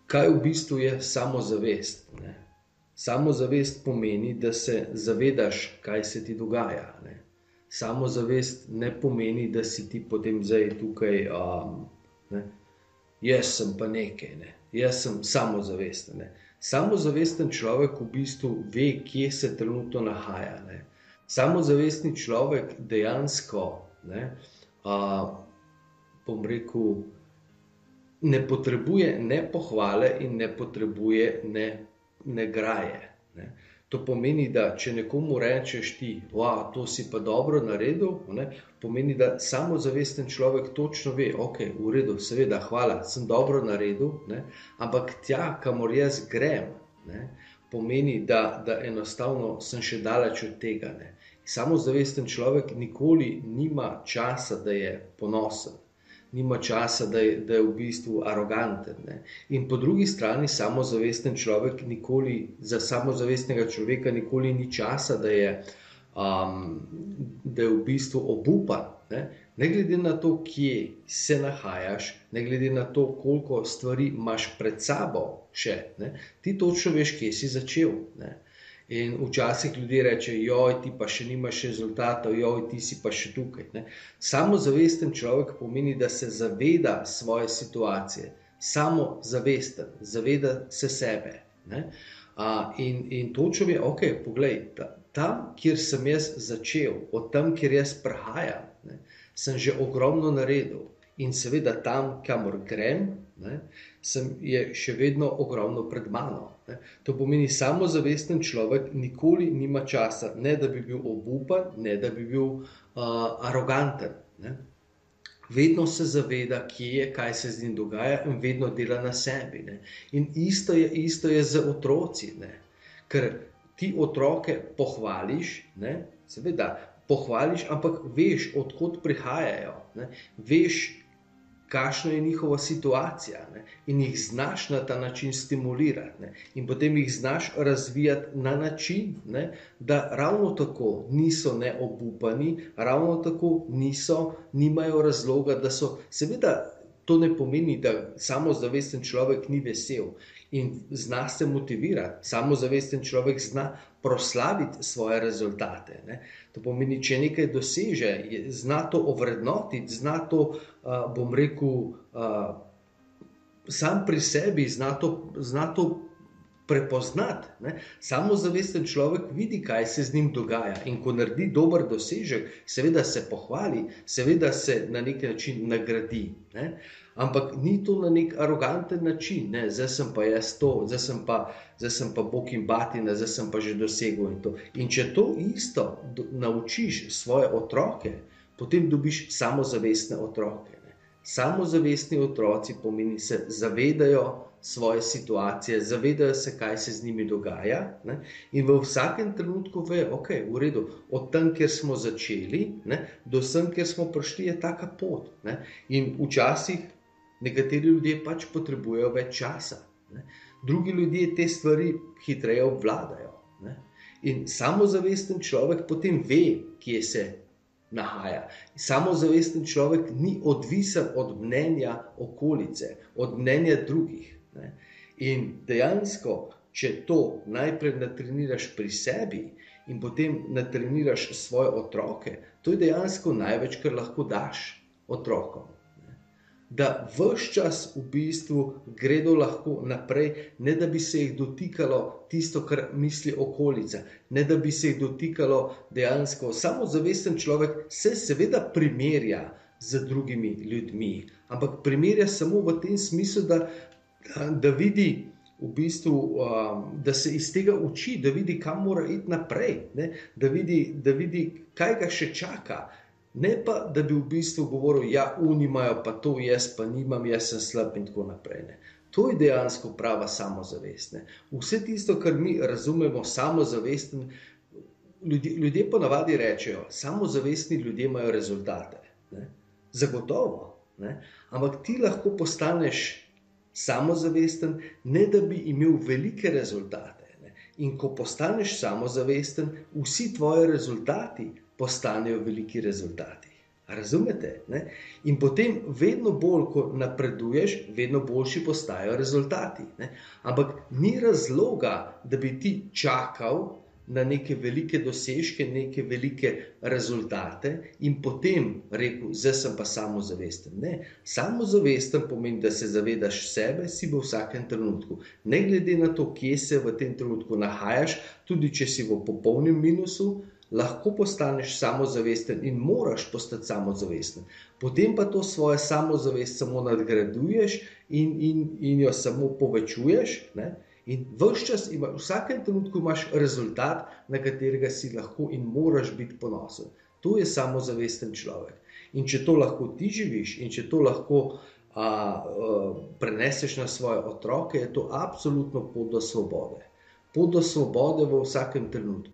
Kaj v bistvu je samozavest? Ne? Samozavest pomeni, da se zavedaš, kaj se ti dogaja. Ne? Samozavest ne pomeni, da si ti potem zdaj tukaj, ne? Jaz sem pa nekaj, ne? Jaz sem samozavesten. Ne? Samozavesten človek v bistvu ve, kje se trenutno nahaja. Ne? Samozavestni človek dejansko, ne, bom rekel, ne potrebuje ne pohvale in ne potrebuje ne graje. Ne. To pomeni, da če nekomu rečeš ti, to si pa dobro naredil, ne, pomeni, da samozavesten človek točno ve, ok, v redu, seveda, hvala, sem dobro naredil, ne, ampak tja, kamor jaz grem, ne, pomeni, da enostavno sem še daleč od tega. Ne. Samozavesten človek nikoli nima časa, da je ponosen. Nima časa, da je v bistvu aroganten. Ne? In po drugi strani samozavesten človek za samozavestnega človeka nikoli ni časa, da je v bistvu obupan. Ne glede na to, kje se nahajaš, ne glede na to, koliko stvari imaš pred sabo še, ne? Ti točno veš, kje si začel. Ne? In včasih ljudje rečejo, joj, ti pa še nimaš rezultatov, joj, ti si pa še tukaj. Ne? Samozavesten človek pomeni, da se zaveda svoje situacije. Samozavesten, zaveda se sebe. Ne? In točno je, ok, poglej, tam, kjer sem jaz začel, od tam, kjer jaz prihajam, ne, sem že ogromno naredil. In seveda tam, kamor grem, ne, je še vedno ogromno pred mano. Ne. To pomeni, samozavesten človek nikoli nima časa, ne da bi bil obupan, ne da bi bil aroganten. Ne. Vedno se zaveda, kje je, kaj se z njim dogaja in vedno dela na sebi. Ne. In isto je z otroci, ne. Ker ti otroke pohvališ, ne, seveda pohvališ, ampak veš, odkot prihajajo, ne. Veš, kakšna je njihova situacija, ne? In jih znaš na ta način stimulirati, ne? In potem jih znaš razvijati na način, ne? Da ravno tako niso neobupani, ravno tako nimajo razloga, da so, seveda to ne pomeni, da samozavesten človek ni vesel in zna se motivirati, samozavesten človek zna proslaviti svoje rezultate. Ne? To pomeni, če nekaj doseže, zna to ovrednotiti, zna to, bom rekel, sam pri sebi, zna to prepoznati. Ne? Samozavesten človek vidi, kaj se z njim dogaja, in ko naredi dober dosežek, seveda se pohvali, seveda se na nek način nagradi. Ne? Ampak ni to na nek aroganten način, ne, zdaj sem pa jaz to, zdaj sem pa bog in batina, zdaj sem pa že dosegel in to. In če to isto naučiš svoje otroke, potem dobiš samozavestne otroke. Ne. Samozavestni otroci pomeni, se zavedajo svoje situacije, zavedajo se, kaj se z njimi dogaja, ne, in v vsakem trenutku ve, ok, v redu, od tam, kjer smo začeli, ne, do sem, kjer smo prišli, je taka pot. Ne. In včasih nekateri ljudje pač potrebujejo več časa. Ne. Drugi ljudje te stvari hitreje obvladajo. Ne. In samozavesten človek potem ve, kje se nahaja. Samozavesten človek ni odvisen od mnenja okolice, od mnenja drugih. Ne. In dejansko, če to najprej natreniraš pri sebi in potem natreniraš svoje otroke, to je dejansko največ, kar lahko daš otrokom. Da ves čas v bistvu gredo lahko naprej, ne da bi se jih dotikalo tisto, kar misli okolica, ne da bi se jih dotikalo dejansko. Samozavesten človek se seveda primerja z drugimi ljudmi, ampak primerja samo v tem smislu, da vidi v bistvu, da se iz tega uči, da vidi, kam mora iti naprej, ne? Da vidi, kaj ga še čaka. Ne pa, da bi v bistvu govoril, ja, oni imajo pa to, jaz pa nimam, jaz sem slab in tako naprej. Ne. To je dejansko prava samozavest. Ne. Vse tisto, kar mi razumemo samozavesten, ljudje ponavadi rečejo, samozavestni ljudje imajo rezultate. Ne. Zagotovo. Ne. Ampak ti lahko postaneš samozavesten, ne da bi imel velike rezultate. Ne. In ko postaneš samozavesten, vsi tvoji rezultati postanejo veliki rezultati. Razumete? Ne? In potem, vedno bolj, ko napreduješ, vedno boljši postajajo rezultati. Ne? Ampak ni razloga, da bi ti čakal na neke velike dosežke, neke velike rezultate in potem rekel, zdaj sem pa samozavesten. Ne, samozavesten pomeni, da se zavedaš sebe, si v vsakem trenutku. Ne glede na to, kje se v tem trenutku nahajaš, tudi če si v popolnem minusu, lahko postaneš samozavesten in moraš postati samozavesten. Potem pa to svojo samozavest samo nadgrajuješ in jo samo povečuješ, ne? In ves čas, v vsakem trenutku imaš rezultat, na katerega si lahko in moraš biti ponosen. To je samozavesten človek. In če to lahko ti živiš in če to lahko preneseš na svoje otroke, je to absolutno pot do svobode. Pot do svobode v vsakem trenutku.